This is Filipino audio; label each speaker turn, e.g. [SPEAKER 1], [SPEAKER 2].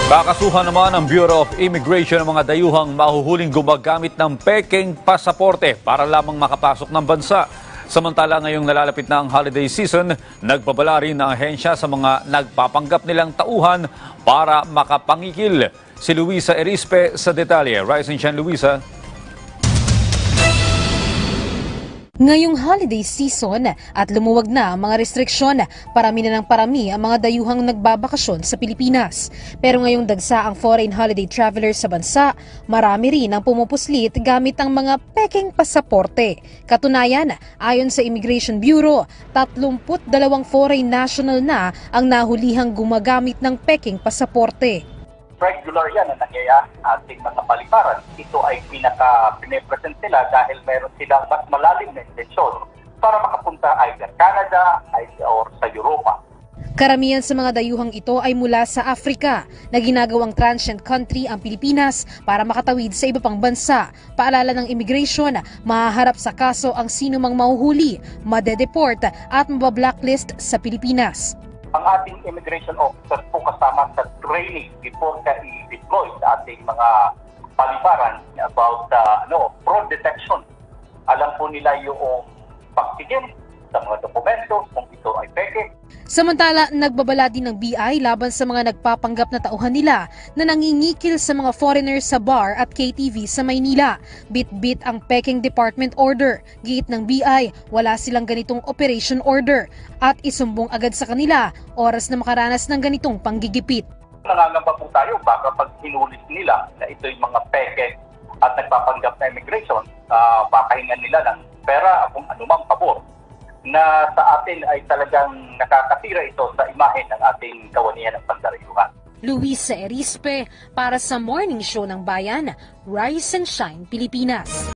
[SPEAKER 1] Kakasuhan naman ang Bureau of Immigration ng mga dayuhang mahuhuling gumagamit ng pekeng pasaporte para lamang makapasok ng bansa. Samantala ngayong nalalapit na ang holiday season, nagbabala rin ang ahensya sa mga nagpapanggap nilang tauhan para makapangikil. Si Luisa Erispe sa detalye. Rise and shine, Luisa.
[SPEAKER 2] Ngayong holiday season at lumuwag na ang mga restriksyon, parami na ng parami ang mga dayuhang nagbabakasyon sa Pilipinas. Pero ngayong dagsa ang foreign holiday travelers sa bansa, marami rin ang pumupuslit gamit ang mga pekeng pasaporte. Katunayan, ayon sa Immigration Bureau, 32 foreign national na ang nahulihang gumagamit ng pekeng pasaporte.
[SPEAKER 3] Regular yan na nangyayari sa ating mga paliparan. Ito ay pinipresent sila dahil meron silang mas malalim na intensyon para makapunta either Canada or sa Europa.
[SPEAKER 2] Karamihan sa mga dayuhang ito ay mula sa Africa na ginagawang transient country ang Pilipinas para makatawid sa iba pang bansa. Paalala ng immigration, mahaharap sa kaso ang sino mang mahuhuli, madedeport at mabablacklist sa Pilipinas.
[SPEAKER 3] Ang ating immigration officers po kasama sa training before ka i-deploy sa ating mga paliparan about fraud detection. Alam po nila yung pagtigil sa mga dokumento kung ito ay peke.
[SPEAKER 2] Samantala, nagbabala din ng BI laban sa mga nagpapanggap na tauhan nila na nangingikil sa mga foreigners sa bar at KTV sa Maynila. Bit-bit ang peking department order. Giit ng BI, wala silang ganitong operation order at isumbong agad sa kanila oras na makaranas ng ganitong panggigipit.
[SPEAKER 3] Nangangamba po tayo baka pag hinulit nila na ito yung mga peke at nagpapanggap na immigration, pakahingan nila ng pera kung anumang pabor na sa atin ay talagang nakakatira ito sa imahe ng ating kawanihan ng pandarayuhan.
[SPEAKER 2] Luisa Erispe para sa Morning Show ng Bayan, Rise and Shine, Pilipinas.